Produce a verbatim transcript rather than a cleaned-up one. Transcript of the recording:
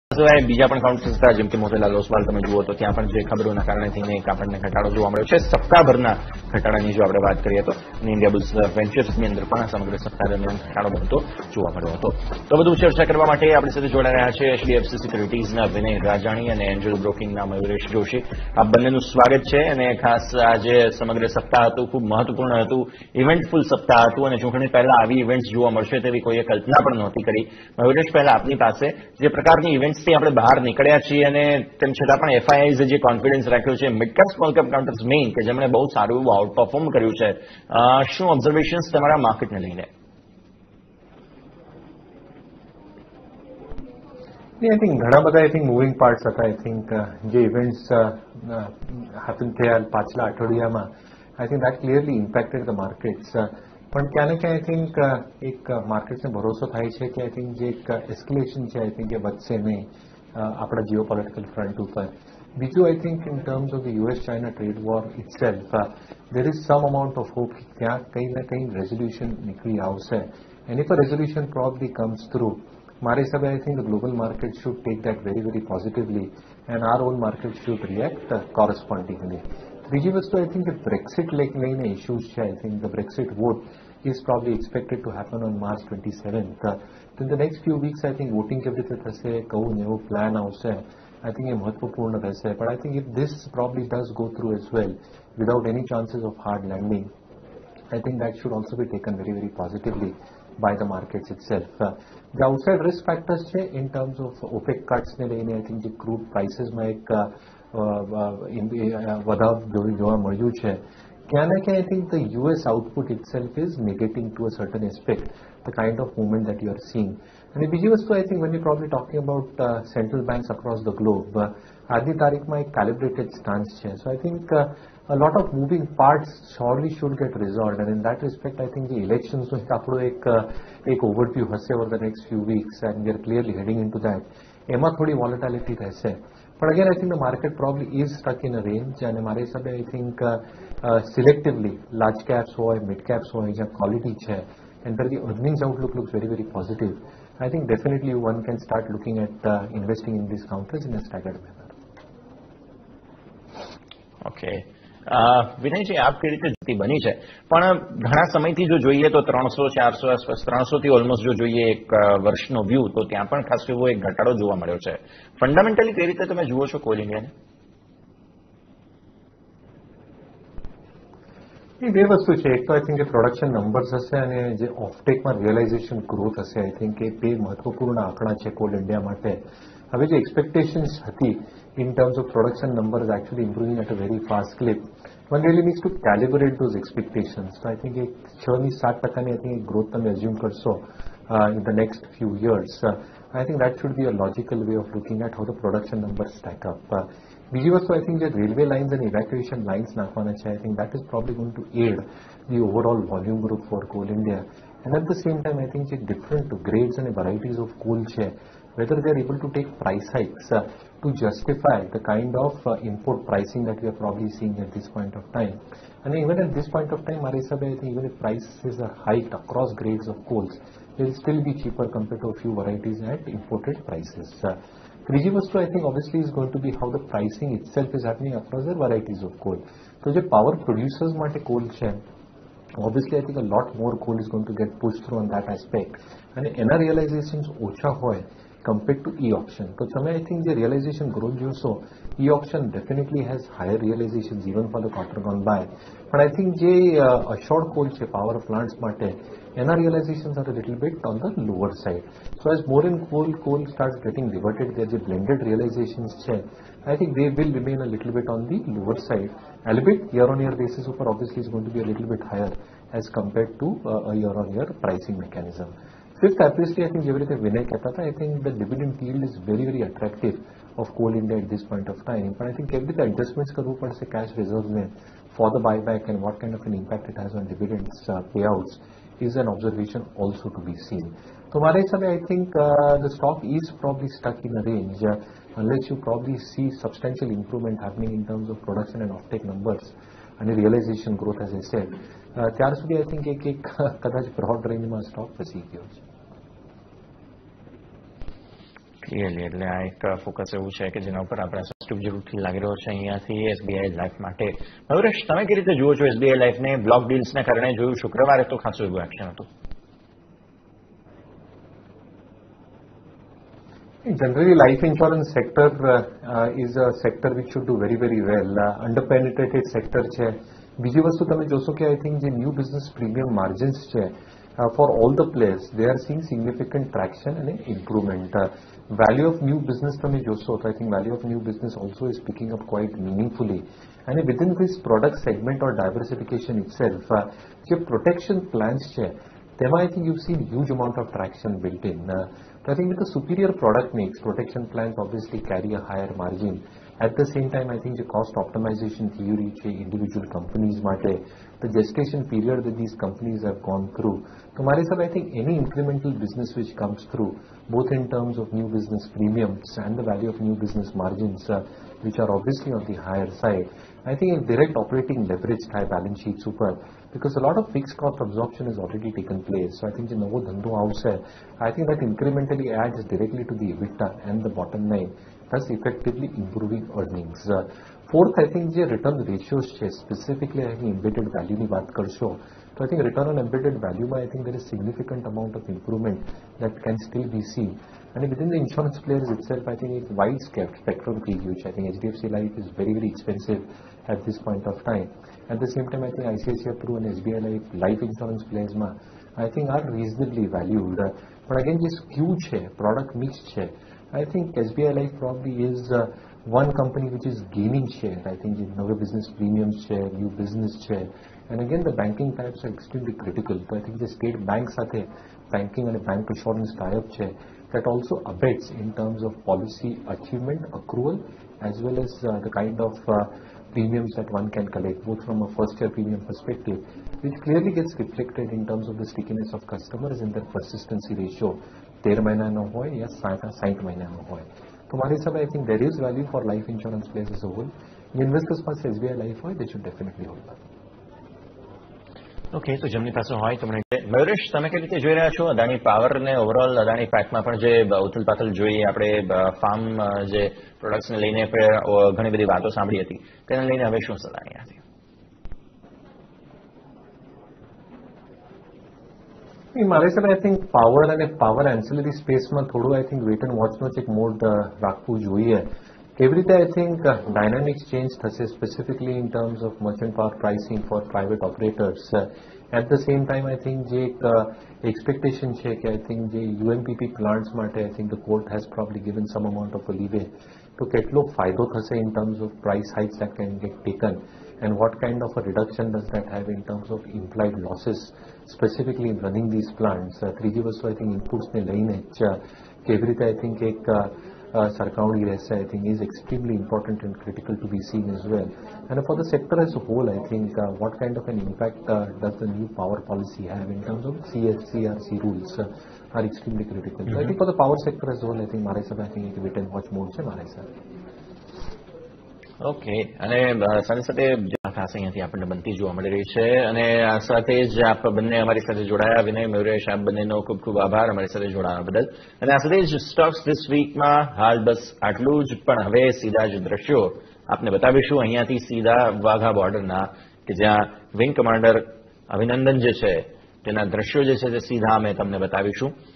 સિવાય બીજા પણ કાઉન્ટર્સ હતા, જેમ કે મોટેલા લોસવાલ તમે જુઓ તો ત્યાં પણ જે ખબરોના કારણે થઈને એક આપણને ઘટાડો જોવા મળ્યો છે. સપ્તાહભરના ઘટાડાની જો આપણે વાત કરીએ તો ઇન્ડિયા બુલ્સ વેન્ચર્સની અંદર પણ સમગ્ર સપ્તાહ દરમિયાન ઘટાડો બનતો જોવા મળ્યો હતો. તો વધુ ચર્ચા કરવા માટે આપણી સાથે જોડાઈ રહ્યા છે એચડીએફસી સિક્યુરિટીઝના વિનય રાજાણી અને એન્જલ બ્રોકિંગના મયુરેશ જોશી. આ બંનેનું સ્વાગત છે. અને ખાસ આજે સમગ્ર સપ્તાહ હતું, ખૂબ મહત્વપૂર્ણ હતું, ઇવેન્ટફુલ સપ્તાહ હતું અને ચૂંટણી પહેલા આવી ઇવેન્ટ્સ જોવા મળશે તેવી કોઈએ કલ્પના પણ નહોતી કરી. મયુરેશ, પહેલા આપની પાસે જે પ્રકારની ઇવેન્ટ્સ થી આપણે બહાર નીકળ્યા છીએ અને તેમ છતાં પણ એફઆઈઆઈએ જે કોન્ફિડન્સ રાખ્યો છે mid cap small cap counters મેઇન કે જેમણે બહુ સારું એવું આઉટ પરફોર્મ કર્યું છે, શું ઓબ્ઝર્વેશન્સ તમારા માર્કેટને લઈને? આઈ થિંક ઘણા બધા આઈ થિંક મૂવિંગ પાર્ટ્સ હતા. આઈ થિંક જે ઇવેન્ટ્સ હેપન થયા પાછલા અઠવાડિયામાં, I think that clearly impacted the markets. પણ ક્યાં ને ક્યાં આઈ થિંક એક માર્કેટ્સને ભરોસો થાય છે કે આઈ થિંક જે એક એસ્કેલેશન છે આઈ થિંક એ વધશે નહીં આપણા જીઓ પોલિટિકલ ફ્રન્ટ ઉપર. બીજું I think in terms of the US China trade war itself there is some amount of hope ત્યાં કંઈ ને કંઈ રેઝોલ્યુશન નીકળી આવશે. And if a resolution probably comes through, મારા હિસાબે I think the global market should take that very very positively and our own market should react correspondingly. ત્રીજી વસ્તુ આઈ થિંક બ્રેક્સિટ લઈને ઇશ્યુઝ છે. I think the Brexit vote is probably expected to happen on March twenty-seventh. Uh, in the next few weeks, I think voting કેવી રીતે થશે, કયું નવો plan આવશે, I think એ મહત્વપૂર્ણ રહેશે. But I think if this probably does go through as well without any chances of hard landing, I think that should also be taken very very positively by the markets itself. Uh, the outside risk factors છે in terms of OPEC cuts ને લઈને I think જે crude prices માં એક વધારો જોવા મળ્યું છે. Can I, can I think the U S output itself is negating to a certain aspect the kind of movement that you are seeing. And the બીજી વસ્તુ I think when you're probably talking about uh, central banks across the globe, uh, આજની તારીખમાં એક calibrated stance છે. So I think uh, a lot of moving parts surely should get resolved, and in that respect I think the elections નો આપણો એક એક overview હશે over the next few weeks, and we are clearly heading into that. એમાં થોડી volatility રહેશે. But again, I think the market probably is stuck in a range, and મારા હિસાબે I think uh, uh, selectively large caps હોય, mid caps હોય, જ્યાં quality છે, and where the earnings outlook looks very very positive, I think definitely one can start looking at uh, investing in these counters in a staggered manner. Okay. વિનયજી, આપ કઈ રીતે જતી બની છે, પણ ઘણા સમયથી જો જોઈએ તો ત્રણસો ચારસો આસપાસ ત્રણસો થી ઓલમોસ્ટ જો જોઈએ એક વર્ષનો વ્યૂ, તો ત્યાં પણ ખાસ એવો એક ઘટાડો જોવા મળ્યો છે. ફંડામેન્ટલી કઈ રીતે તમે જુઓ છો કોલ ઇન્ડિયાને? એ બે વસ્તુ છે. એક તો આઈ થિંક એ પ્રોડક્શન નંબર્સ હશે અને જે ઓફટેકમાં રિયલાઇઝેશન ગ્રોથ હશે. આઈ થિંક એ બે મહત્વપૂર્ણ આંકડા છે કોલ ઇન્ડિયા માટે. હવે જે એક્સપેક્ટેશન્સ હતી in terms of production numbers actually improving at a very fast clip, one really needs to calibrate those expectations. So I think એક છ ની સાત ટકાની I think growth તમે assume કરશો uh, in the next few years. Uh, I think that should be a logical way of looking at how the production numbers stack up. Uh, બીજી વસ્તુ I think જે railway lines and evacuation lines નાખવાના છે, I think that is probably going to aid the overall volume growth for Coal India. And at the same time I think જે different grades and varieties of coal છે, whether they are able to take price hikes uh, to justify the kind of uh, import pricing that we are probably seeing at this point of time. And even at this point of time, Mari Sabe, I think even if prices are hiked across grades of coals, they will still be cheaper compared to a few varieties at imported prices. Uh, ત્રીજી વસ્તુ I think obviously is going to be how the pricing itself is happening across the varieties of coal. So જે power producers માટે coal છે, obviously I think a lot more coal is going to get pushed through on that aspect. And એના realizations ઓછા હોય compared to e-auction. So some I think the realization growth also, e-auction definitely has higher realizations even for the quarter gone by. But I think the uh, assured coal che power plants mate, and our realizations are a little bit on the lower side. So as more and coal coal starts getting diverted, there the blended realizations che, I think they will remain a little bit on the lower side. A little bit year on year basis super obviously is going to be a little bit higher as compared to uh, a year on year pricing mechanism. Fifth, obviously, I think everything Vinay kehta tha, I think the dividend yield is very, very attractive of Coal India at this point of time. But I think everything adjustments karvu padse cash reserves mein for the buyback and what kind of an impact it has on dividends uh, payouts is an observation also to be seen. So, Mare Sabe, I think uh, the stock is probably stuck in a range uh, unless you probably see substantial improvement happening in terms of production and offtake numbers and realization growth, as I said. ત્યાર સુધી I think એક એક કદાચ broad range માં stock ફસી ગયો છે. Clearly એટલે આ એક ફોકસ એવું છે કે જેના ઉપર આપણે સસ્ટિવ જરૂરથી લાગી રહ્યો છે અહીંયાથી એસબીઆઈ લાઈફ માટે. મયુરેશ, તમે કેવી રીતે જુઓ છો એસબીઆઈ લાઈફને? બ્લોક ડીલ્સને કારણે જોયું શુક્રવારે તો ખાસું એવું એક્શન હતું. Generally, life insurance sector uh, uh, is a sector which should do very, very well. Uh, underpenetrated sector છે. બીજી વસ્તુ તમે જોશો કે આઈ થિંક જે ન્યૂ બિઝનેસ પ્રીમિયમ માર્જિન્સ છે for all the players they are seeing significant traction અને improvement. Value of new business તમે જોશો તો I think value of new business also is picking up quite meaningfully. અને within this product segment or diversification itself જે protection plans છે તેમાં I think you seen huge amount of traction built in. So I think with the superior product mix, protection plans obviously carry a higher margin. At the same time, I think the cost optimization theory che individual companies mate, the gestation period that these companies have gone through. So Marisab, I think any incremental business which comes through, both in terms of new business premiums and the value of new business margins, uh, which are obviously on the higher side, I think a direct operating leverage high balance sheet super, because a lot of fixed cost absorption has already taken place. So I think the novo dhando house, I think that incrementally adds directly to the EBITDA and the bottom line, thus effectively improving earnings. Uh, fourth, I think the return ratios, specifically I think embedded value ni baat karsho. So I think return on embedded value, I think there is significant amount of improvement that can still be seen. And within the insurance players itself, I think it's wide spectrum preview. I think H D F C Life is very, very expensive at this point of time. At the same time, I think I C I C I Pru and S B I Life life insurance players, ma, I think are reasonably valued. Uh, but again, this huge share, product mix share, I think S B I Life probably is uh, one company which is gaining share. I think the new business premium share, new business share. And again, the banking types are extremely critical. So I think the state banks are there, banking and bank assurance tie-up share, that also abates in terms of policy achievement, accrual, as well as uh, the kind of uh, premiums that one can collect, both from a first year premium perspective, which clearly gets reflected in terms of the stickiness of customers and their persistency ratio. तेरह महीना न हो या साठ महीना न हो. तो हमारे हिसाब I think there is value for life insurance players as a whole. Investors पास एसबीआई लाइफ હોય they should definitely hold that. Okay, તો જેમની પાસે હોય તો મને મયુરેશ, તમે કેવી રીતે જોઈ રહ્યા છો અદાણી પાવર ને ઓવરઓલ અદાણી પેકમાં પણ જે ઉથલ પાથલ જોઈએ આપણે ફાર્મ જે પ્રોડક્ટ્સને લઈને ઘણી બધી વાતો સાંભળી હતી તેને લઈને હવે શું સલાહ અહીંયાથી? મારે સાહેબ આઈ થિંક પાવર અને પાવર એન્સિલરી સ્પેસમાં થોડું આઈ થિંક વેટ એન્ડ વોચનો એક મોડ રાખવું જોઈએ. કેવી રીતે આઈ થિંક ડાયનામિક્સ ચેન્જ થશે specifically in terms of merchant power pricing for private operators. At the same time I think જે એક એક્સપેક્ટેશન છે કે આઈ થિંક જે યુએમપીપી પ્લાન્ટ્સ માટે I think the court has probably given some amount of a leeway. તો કેટલો ફાયદો થશે in terms of price hikes that can get taken and what kind of a reduction does that have in terms of implied losses specifically in running these plants. ત્રીજી વસ્તુ I think ઇનપુટ્સને લઈને જ કેવી રીતે આઈ થિંક એક સરખામણી રહેશે I think is extremely important and critical to be seen as well. And for the sector as a whole, I think uh, what kind of an impact uh, does the new power policy have in terms of C F C R C rules uh, are extremely critical. Mm-hmm. So I think for the power sector as a whole, I think મારા હિસાબે I think એક wait and watch mode છે મારા હિસાબે. Okay, અને સાથે સાથે ખાસ અહીંયાથી આપણને બનતી જોવા મળી રહી છે અને આ સાથે જ આપ બંને અમારી સાથે જોડાયા. વિનય, મયુરેશ, આપ બંનેનો ખૂબ ખૂબ આભાર અમારી સાથે જોડાવા બદલ. અને આ સાથે જ સ્ટોક્સ ધીસ વીકમાં હાલ બસ આટલું જ, પણ હવે સીધા જ દ્રશ્યો આપને બતાવીશું અહીંયાથી સીધા વાઘા બોર્ડરના, કે જ્યાં વિંગ કમાન્ડર અભિનંદન જે છે તેના દ્રશ્યો જે છે તે સીધા અમે તમને બતાવીશું.